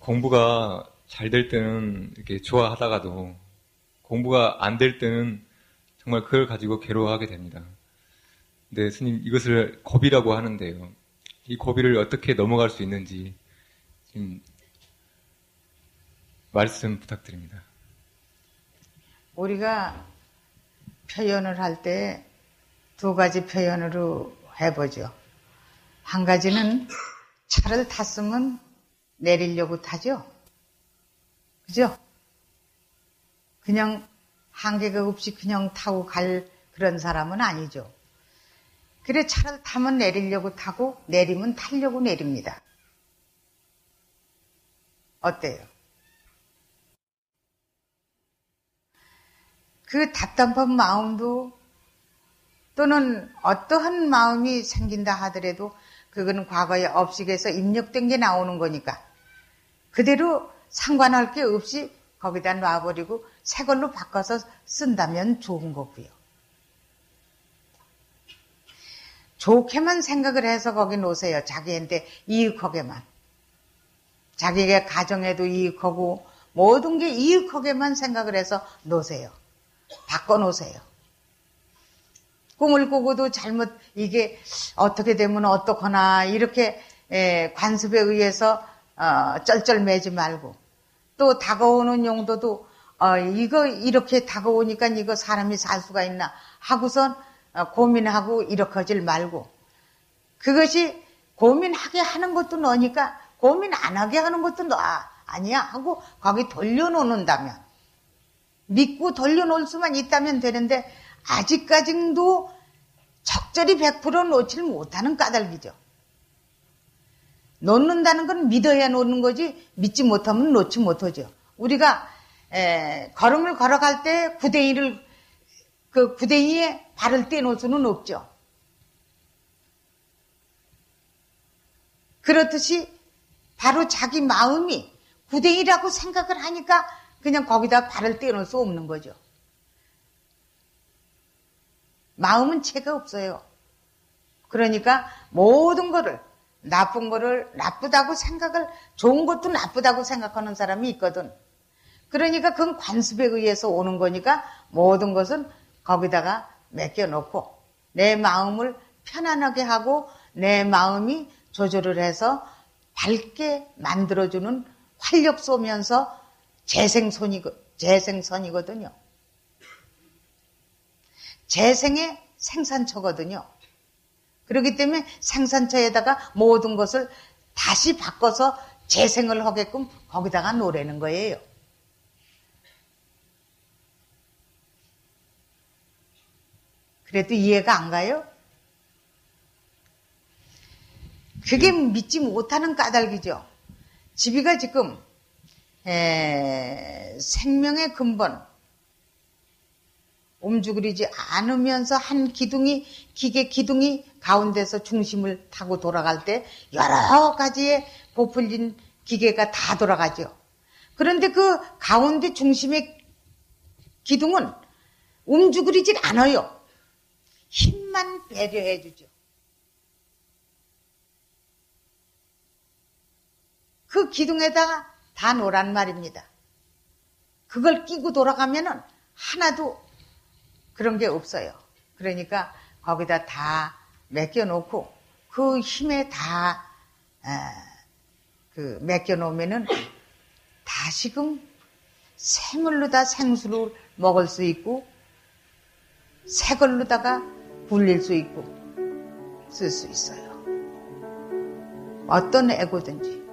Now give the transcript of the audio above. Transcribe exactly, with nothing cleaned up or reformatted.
공부가 잘 될 때는 이렇게 좋아하다가도 공부가 안 될 때는 정말 그걸 가지고 괴로워하게 됩니다. 근데 스님, 이것을 고비라고 하는데요. 이 고비를 어떻게 넘어갈 수 있는지 지금 말씀 부탁드립니다. 우리가 표현을 할 때 두 가지 표현으로 해보죠. 한 가지는 차를 탔으면 내리려고 타죠. 그죠? 그냥 한계가 없이 그냥 타고 갈 그런 사람은 아니죠. 그래, 차를 타면 내리려고 타고 내리면 타려고 내립니다. 어때요? 그 답답한 마음도 또는 어떠한 마음이 생긴다 하더라도 그거는 과거의 업식에서 입력된 게 나오는 거니까 그대로 상관할 게 없이 거기다 놔버리고 새 걸로 바꿔서 쓴다면 좋은 거고요. 좋게만 생각을 해서 거기 놓으세요. 자기한테 이익하게만. 자기의 가정에도 이익하고 모든 게 이익하게만 생각을 해서 놓으세요. 바꿔놓으세요. 꿈을 꾸고도 잘못 이게 어떻게 되면 어떡하나 이렇게 에, 관습에 의해서 어, 쩔쩔매지 말고 또 다가오는 용도도 어, 이거 이렇게 다가오니까 이거 사람이 살 수가 있나 하고선 어, 고민하고 이렇게 하질 말고 그것이 고민하게 하는 것도 너니까 고민 안 하게 하는 것도 너 아, 아니야 하고 거기 돌려놓는다면 믿고 돌려놓을 수만 있다면 되는데 아직까지도 적절히 백 퍼센트 놓질 못하는 까닭이죠. 놓는다는 건 믿어야 놓는 거지 믿지 못하면 놓지 못하죠. 우리가 에, 걸음을 걸어갈 때 구덩이를 그 구덩이에 발을 떼놓을 수는 없죠. 그렇듯이 바로 자기 마음이 구덩이라고 생각을 하니까 그냥 거기다 발을 떼놓을 수 없는 거죠. 마음은 죄가 없어요. 그러니까 모든 거를 나쁜 거를 나쁘다고 생각을 좋은 것도 나쁘다고 생각하는 사람이 있거든. 그러니까 그건 관습에 의해서 오는 거니까 모든 것은 거기다가 맡겨놓고 내 마음을 편안하게 하고 내 마음이 조절을 해서 밝게 만들어주는 활력 쏘면서 재생선이, 재생선이거든요. 재생의 생산처거든요. 그렇기 때문에 생산처에다가 모든 것을 다시 바꿔서 재생을 하게끔 거기다가 놓으라는 거예요. 그래도 이해가 안 가요? 그게 믿지 못하는 까닭이죠. 집이가 지금 에, 생명의 근본 움직이지 않으면서 한 기둥이 기계 기둥이 가운데서 중심을 타고 돌아갈 때 여러 가지의 부풀린 기계가 다 돌아가죠. 그런데 그 가운데 중심의 기둥은 움직이질 않아요. 힘만 배려해 주죠. 그 기둥에다가 다 놓으란 말입니다. 그걸 끼고 돌아가면은 하나도 그런 게 없어요. 그러니까 거기다 다 맡겨놓고 그 힘에 다 그 맡겨놓으면은 다시금 생물로 다 생수를 먹을 수 있고 새 걸로다가 굴릴 수 있고 쓸 수 있어요. 어떤 애고든지.